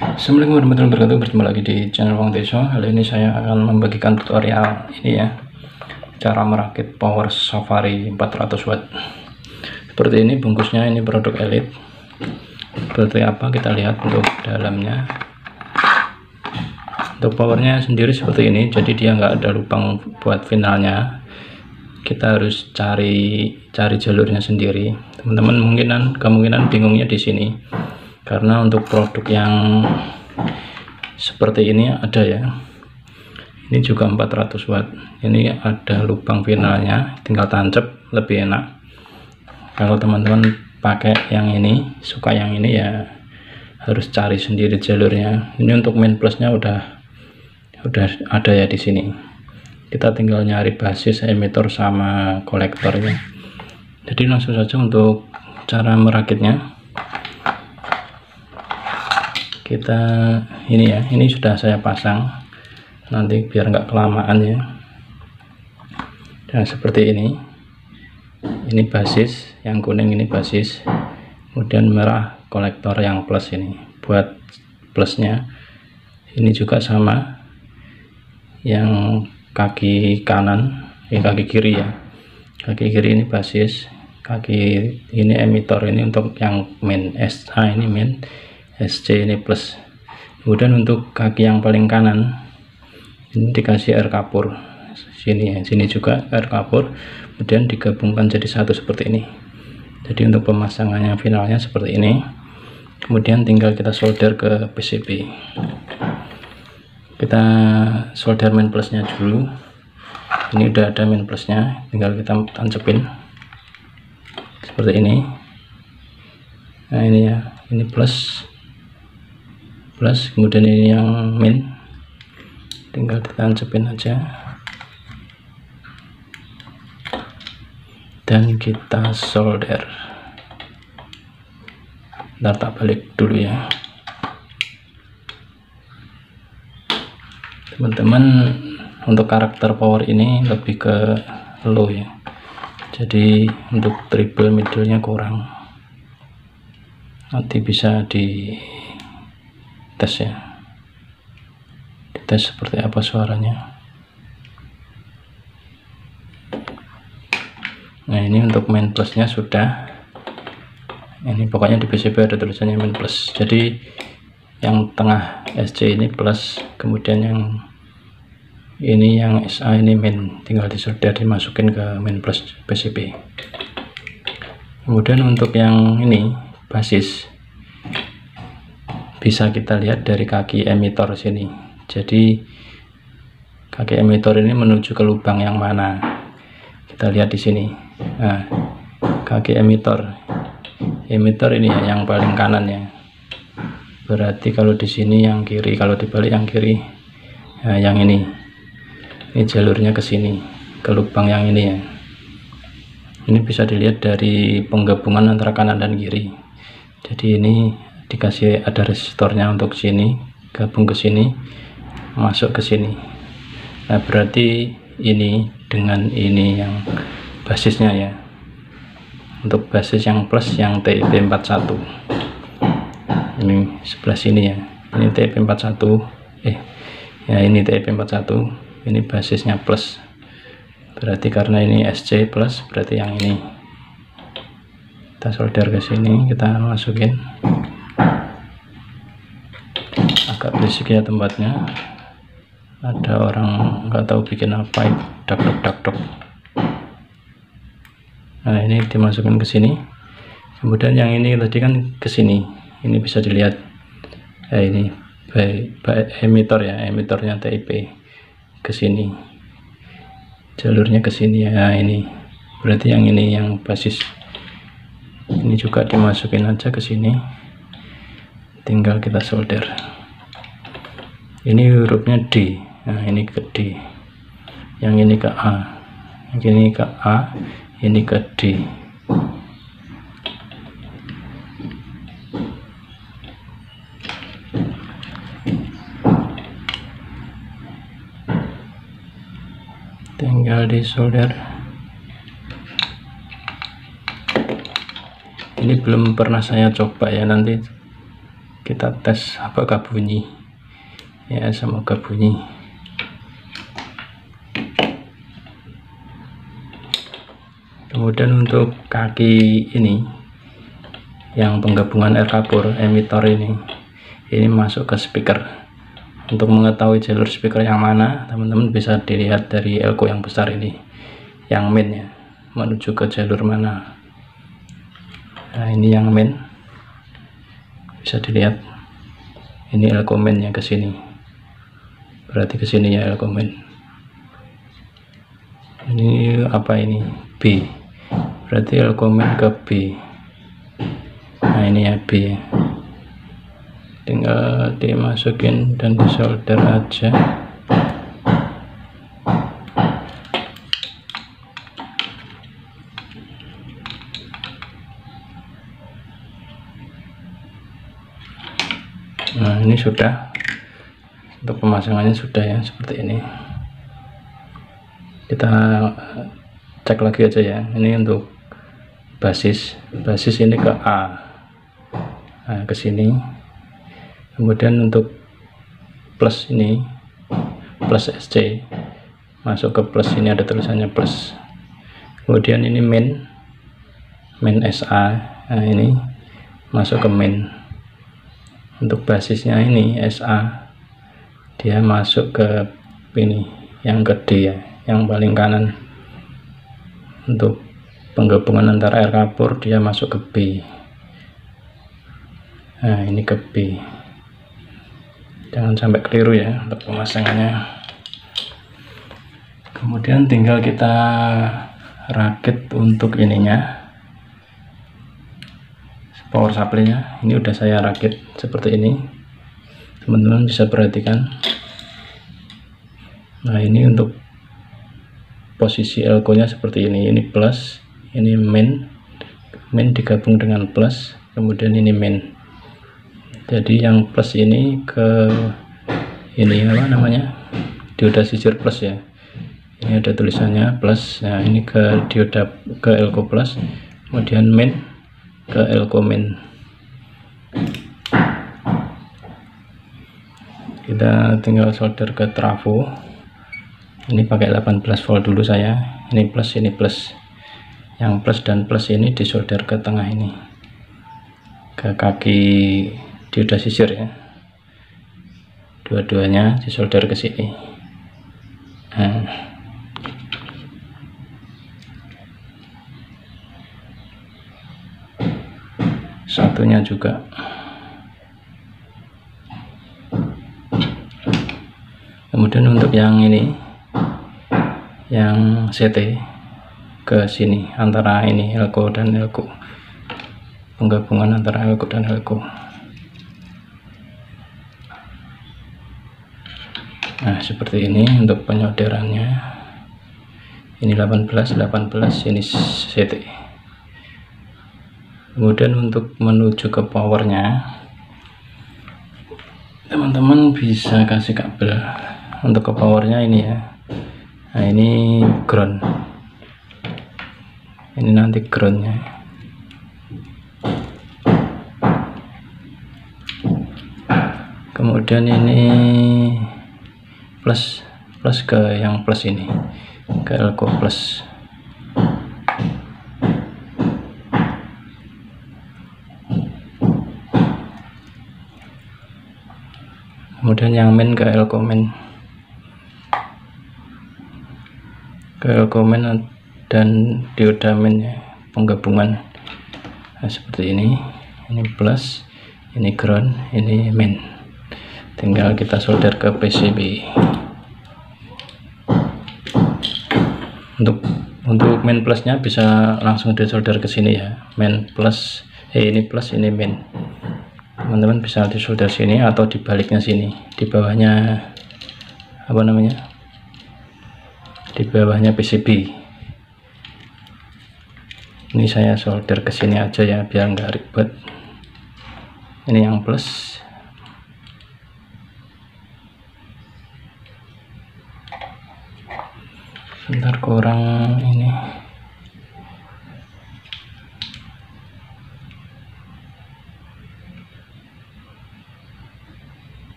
Assalamualaikum warahmatullahi wabarakatuh. Berjumpa lagi di channel Wong Teso. Kali ini saya akan membagikan tutorial ini ya, cara merakit power Safari 400 watt. Seperti ini bungkusnya, ini produk Elite. Seperti apa kita lihat untuk dalamnya. Untuk powernya sendiri seperti ini, jadi dia nggak ada lubang buat finalnya. Kita harus cari jalurnya sendiri. Teman-teman kemungkinan bingungnya di sini. Karena untuk produk yang seperti ini ada ya, ini juga 400 watt, ini ada lubang finalnya, tinggal tancap, lebih enak. Kalau teman-teman pakai yang ini, suka yang ini ya harus cari sendiri jalurnya. Ini untuk main plusnya udah ada ya di sini. Kita tinggal nyari basis, emitor sama kolektornya. Jadi langsung saja untuk cara merakitnya. Kita ini ya, ini sudah saya pasang, nanti biar nggak kelamaan ya. Dan seperti ini basis, yang kuning ini basis, kemudian merah kolektor yang plus, ini buat plusnya. Ini juga sama, yang kaki kanan, kaki kiri ya, kaki kiri ini basis, kaki ini emitor, ini untuk yang main SA, ini main SC, ini plus. Kemudian untuk kaki yang paling kanan ini dikasih air kapur sini ya, sini juga air kapur, kemudian digabungkan jadi satu seperti ini. Jadi untuk pemasangannya finalnya seperti ini. Kemudian tinggal kita solder ke PCB. Kita solder main plusnya dulu. Ini udah ada main plusnya, tinggal kita tancepin seperti ini. Nah ini ya, ini plus, kemudian ini yang min, tinggal ditancepin aja dan kita solder. Ntar tak balik dulu ya teman-teman. Untuk karakter power ini lebih ke low ya, jadi untuk treble middle nya kurang, nanti bisa di tes ya, dites seperti apa suaranya. Nah ini untuk main plusnya sudah, ini pokoknya di PCB ada tulisannya main plus, jadi yang tengah SC ini plus, kemudian yang ini yang SA ini main, tinggal disolder, dimasukin ke main plus PCB. Kemudian untuk yang ini basis, bisa kita lihat dari kaki emitor sini. Jadi kaki emitor ini menuju ke lubang yang mana, kita lihat di sini. Nah kaki emitor ini ya, yang paling kanan ya, berarti kalau di sini yang kiri, kalau dibalik yang kiri. Nah yang ini jalurnya ke sini, ke lubang yang ini ya. Ini bisa dilihat dari penggabungan antara kanan dan kiri. Jadi ini dikasih ada resistornya untuk sini, gabung ke sini, masuk ke sini. Nah berarti ini dengan ini yang basisnya ya. Untuk basis yang plus yang TIP41, ini sebelah sini ya, ini TIP41 ya, ini TIP41, ini basisnya plus, berarti karena ini SC plus, berarti yang ini. Kita solder ke sini, kita masukin. Agak berisik ya tempatnya, ada orang nggak tahu bikin apa, dak-dak. Nah ini dimasukin ke sini, kemudian yang ini tadi kan ke sini, ini bisa dilihat. Ini emitor ya, emitornya TIP ke sini, jalurnya ke sini ya. Ini berarti yang ini yang basis, ini juga dimasukin aja ke sini, tinggal kita solder. Ini hurufnya D, nah ini ke D, yang ini ke A, yang ini ke A, ini ke D. Tinggal di solder. Ini belum pernah saya coba ya, nanti kita tes apakah bunyi ya, semoga bunyi. Kemudian untuk kaki ini yang penggabungan air kapur emitor ini masuk ke speaker. Untuk mengetahui jalur speaker yang mana, teman-teman bisa dilihat dari elko yang besar ini, yang main ya, menuju ke jalur mana. Nah ini yang main, bisa dilihat ini elko mainnya ke sini, berarti ke sini ya elko main. Ini apa ini, B, berarti elko main ke B. Nah ini ya B, tinggal dimasukin dan disolder aja. Nah ini sudah, untuk pemasangannya sudah ya, seperti ini. Kita cek lagi aja ya. Ini untuk basis ini ke A, nah, ke sini. Kemudian untuk plus ini, plus SC masuk ke plus, ini ada tulisannya plus. Kemudian ini main SA, nah ini masuk ke main. Untuk basisnya ini SA, dia masuk ke ini yang ke D ya, yang paling kanan. Untuk penggabungan antara air kapur dia masuk ke B. Nah ini ke B, jangan sampai keliru ya untuk pemasangannya. Kemudian tinggal kita rakit untuk ininya, power supply-nya. Ini udah saya rakit seperti ini, teman-teman bisa perhatikan. Nah ini untuk posisi elko nya seperti ini plus, ini main digabung dengan plus, kemudian ini main. Jadi yang plus ini ke ini apa namanya, dioda sisir plus ya, ini ada tulisannya plus. Nah ini ke dioda, ke elko plus, kemudian main ke elko main. Kita tinggal solder ke trafo. Ini pakai 18 volt dulu saya. Ini plus, ini plus. Yang plus dan plus ini disolder ke tengah ini, ke kaki dioda sisir ya. Dua-duanya disolder ke sini. Nah, satunya juga. Kemudian untuk yang ini, yang CT ke sini, antara ini elko dan elko, penggabungan antara elko dan elko. Nah seperti ini untuk penyolderannya. Ini 18, ini CT. Kemudian untuk menuju ke powernya, teman-teman bisa kasih kabel untuk ke powernya ini ya. Nah ini ground, ini nanti groundnya. Kemudian ini plus ke yang plus ini, ke elko plus. Kemudian yang main ke elko main, dan dioda main ya, penggabungan. Nah seperti ini plus, ini ground, ini main. Tinggal kita solder ke PCB. Untuk main plusnya bisa langsung disolder ke sini ya, main plus, ini plus, ini main. Teman-teman bisa disolder sini atau dibaliknya sini, di bawahnya apa namanya, di bawahnya PCB. Ini saya solder ke sini aja ya, biar nggak ribet. Ini yang plus, sebentar kurang ini.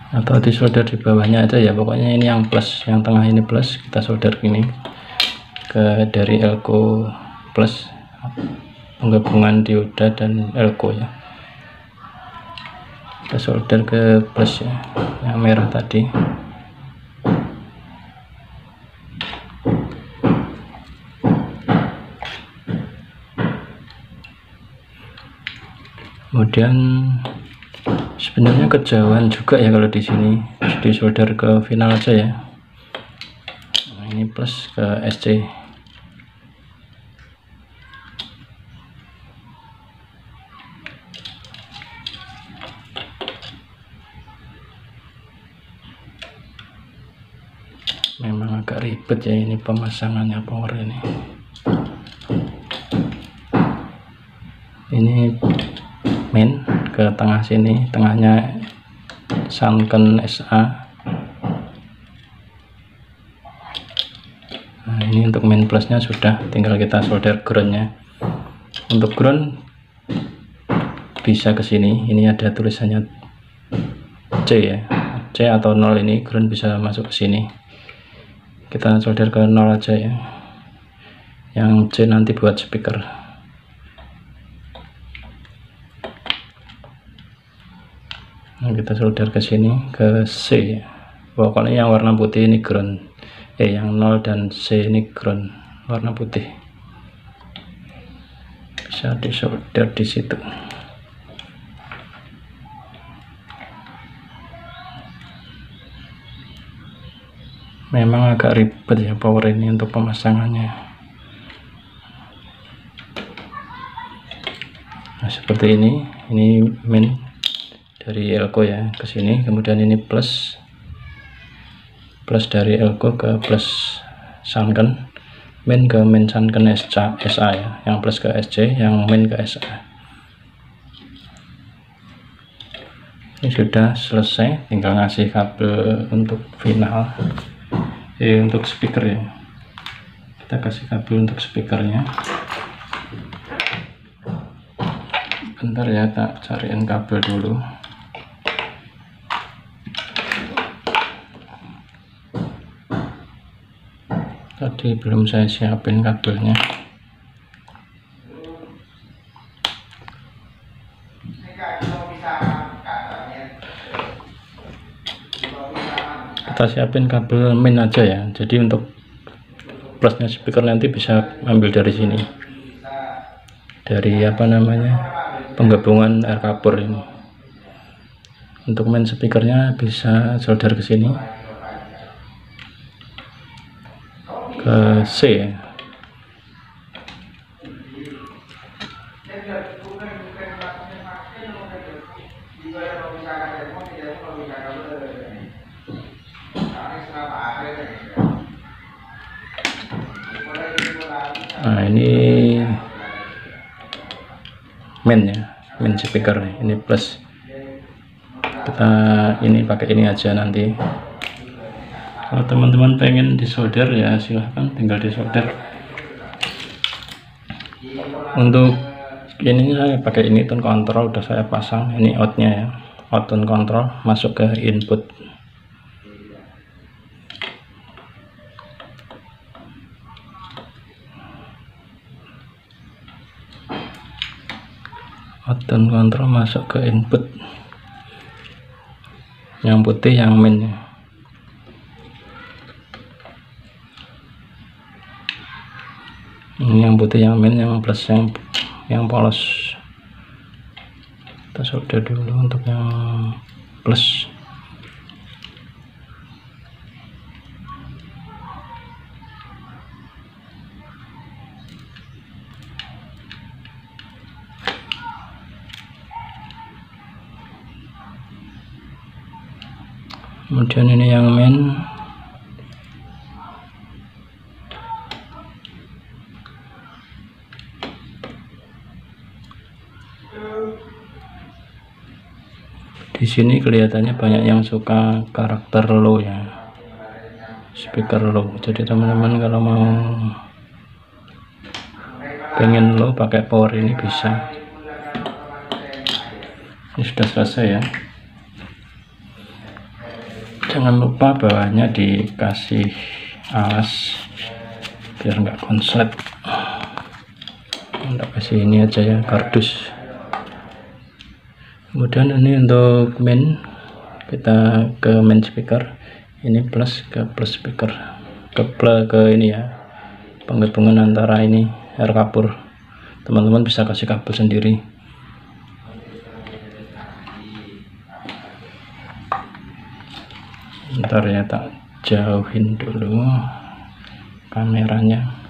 atau disolder di bawahnya aja ya. Pokoknya ini yang plus, yang tengah ini plus, kita solder gini ke dari elko plus, penggabungan dioda dan elko ya. Kita solder ke plus ya, yang merah tadi. Kemudian sebenarnya kejauhan juga ya kalau di sini, di solder ke final aja ya. Nah, ini plus ke SC. Memang agak ribet ya ini pemasangannya power ini. Ini main ke tengah sini, tengahnya Sanken SA. Nah, ini untuk main plusnya sudah, tinggal kita solder groundnya. Untuk ground bisa ke sini, ini ada tulisannya C ya, C atau 0, ini ground bisa masuk ke sini. Kita solder ke 0 aja ya, yang C nanti buat speaker. Nah, kita solder ke sini ke C ya. Pokoknya yang warna putih ini ground, yang 0 dan C ini ground warna putih. Bisa disolder di situ. Memang agak ribet ya power ini untuk pemasangannya. Nah, seperti ini main dari elko ya ke sini, kemudian ini plus dari elko ke plus Sanken, main ke main Sanken SA ya, yang plus ke SC, yang main ke SA. Ini sudah selesai, tinggal ngasih kabel untuk final, untuk speaker ya. Kita kasih kabel untuk speakernya. Bentar ya, tak cariin kabel dulu. Tadi belum saya siapin kabelnya. Kita siapin kabel main aja ya, jadi untuk plusnya speaker nanti bisa ambil dari sini, dari apa namanya, penggabungan air kapur ini. Untuk main speakernya bisa solder ke sini ke C ya. Nah, ini main ya, main speaker ini plus. Kita ini pakai ini aja nanti. Kalau teman-teman pengen disolder ya silahkan, tinggal disolder. Untuk ini saya pakai ini tone control, udah saya pasang. Ini outnya ya, out tone control masuk ke input. Out tone control masuk ke input. Yang putih yang main ya. Ini yang putih yang main, yang plus yang polos. Kita solder dulu untuk yang plus. Kemudian ini yang main. Di sini kelihatannya banyak yang suka karakter low ya, speaker low. Jadi teman-teman kalau mau pengen low pakai power ini bisa. Ini sudah selesai ya. Jangan lupa bawahnya dikasih alas biar nggak konslet. Kita kasih ini aja ya, kardus. Kemudian ini untuk main, kita ke main speaker, ini plus ke plus speaker, ke ini ya, penghubungan antara ini air kapur. Teman-teman bisa kasih kabel sendiri. Bentar ya, tak jauhin dulu kameranya.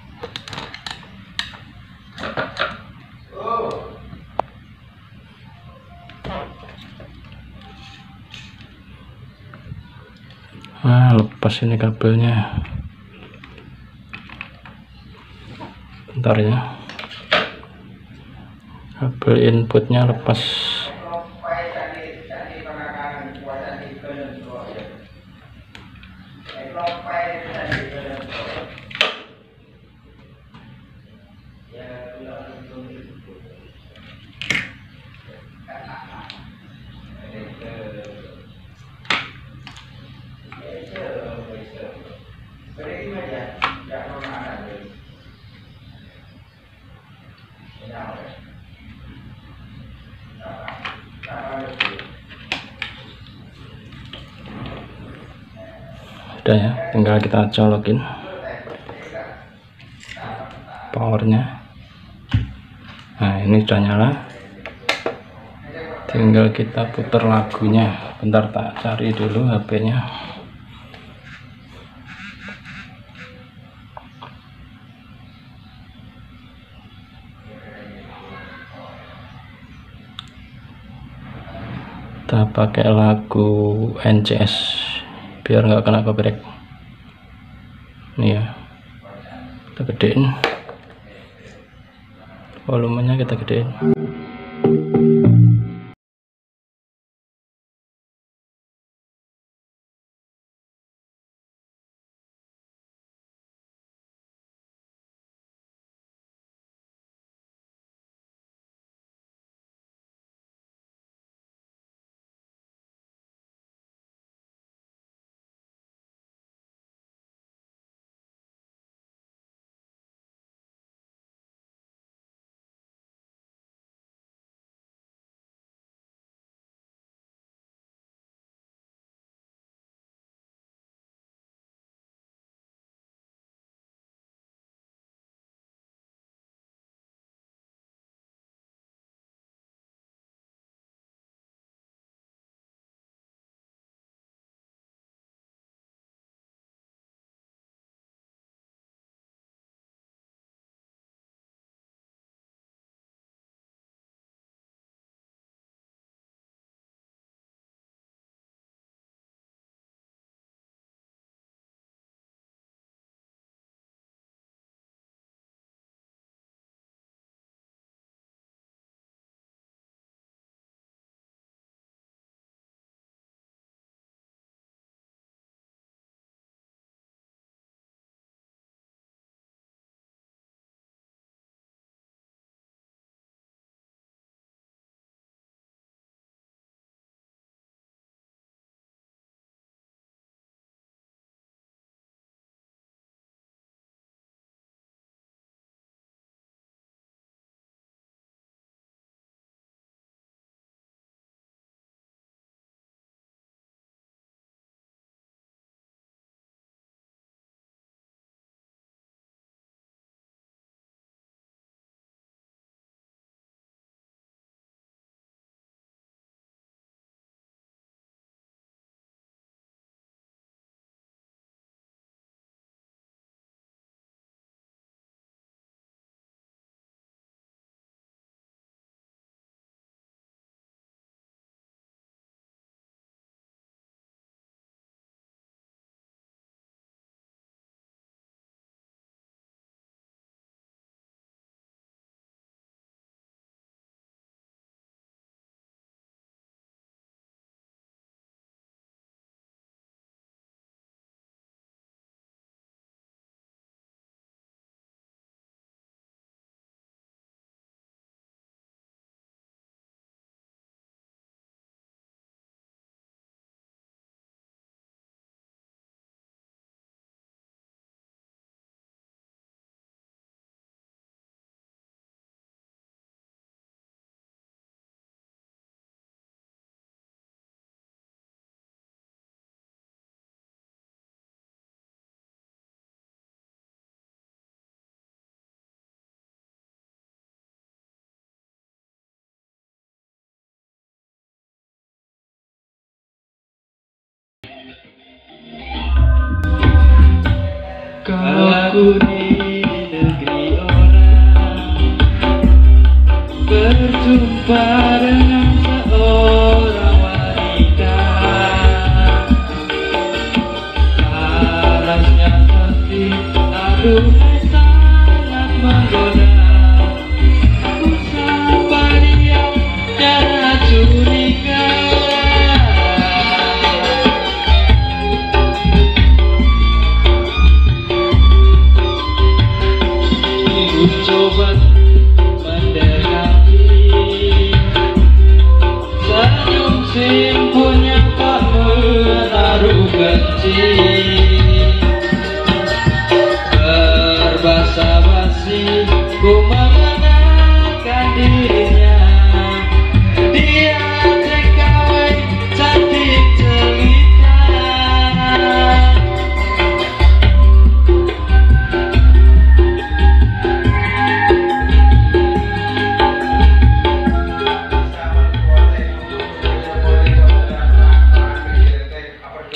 Nah, lepas ini kabelnya. Bentar ya, kabel inputnya lepas. Udah ya, tinggal kita colokin powernya. Nah, ini sudah nyala, tinggal kita putar lagunya. Bentar, tak cari dulu HP-nya. Kita pakai lagu NCS biar nggak kena copyright. Nih ya, kita gedein volumenya, kita gedein.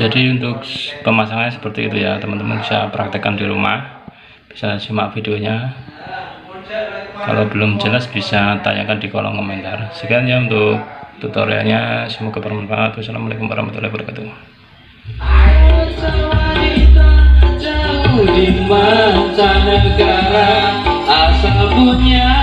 Jadi untuk pemasangannya seperti itu ya, teman-teman bisa praktekkan di rumah, bisa simak videonya. Kalau belum jelas bisa tanyakan di kolom komentar. Sekian ya untuk tutorialnya, semoga bermanfaat. Wassalamualaikum warahmatullahi wabarakatuh. Di mancanegara asal punya